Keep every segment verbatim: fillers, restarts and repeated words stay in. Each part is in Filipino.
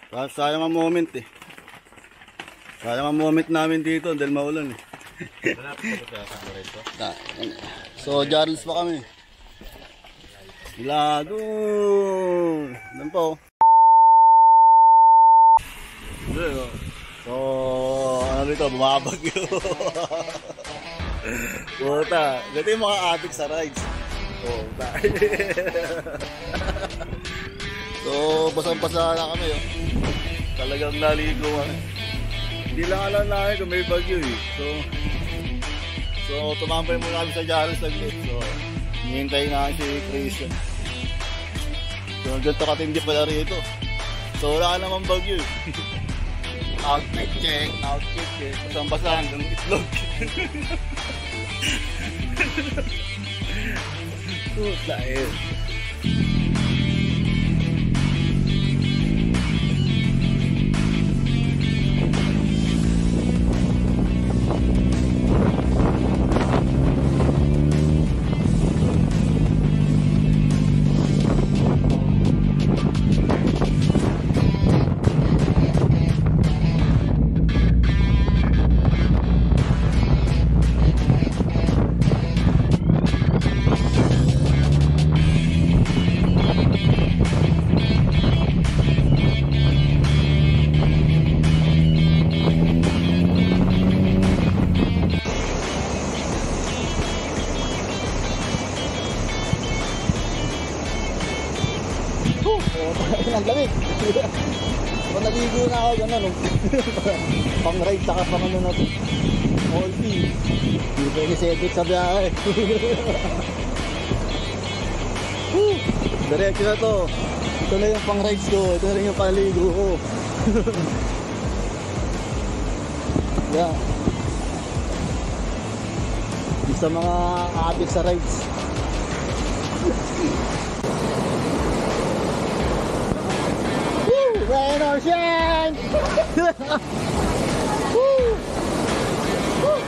Sayang ang moment eh. Sayang ang moment namin dito dahil maulan eh. So, Jarls pa kami. Sila doon. Doon po. So, ano dito, bumabagyo. Puta, ganito yung mga addict sa rides. Puta. So, basang-basa na kami. Oh. Talagang naligo kami. Hindi lang alam namin kung may bagyo eh. So, so tumambay muna kami sa Jarls saglit. So, hinihintay na si Christian. So, ganito katindi pala rito. So, wala naman bagyo eh. Outfit check, outfit check. Basang-basa hanggang itlog. Puta eh. Ang lamig. Kung naligo na ako gano'n, no? Pang ride saka pang ano na ito. Multi. Hindi pwede sedit sa biyahe. Diretso na to. Ito na yung pang rides ko. Ito na rin yung paligo ko. Yeah. Isa mga addict sa rides. Rain or shine! Woo! Woo!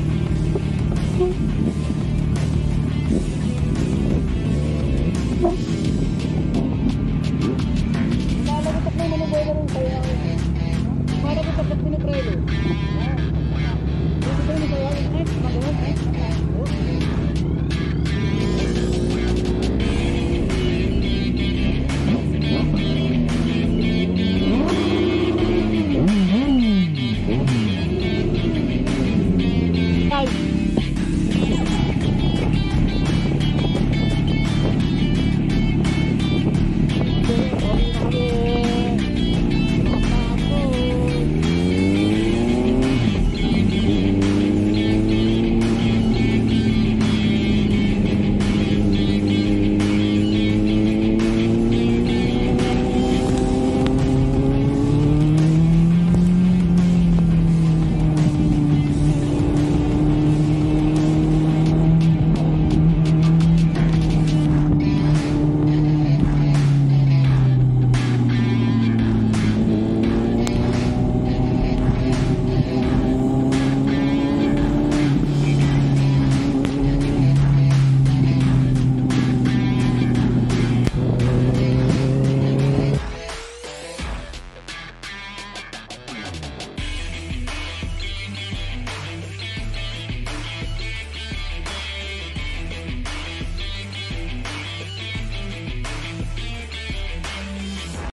What?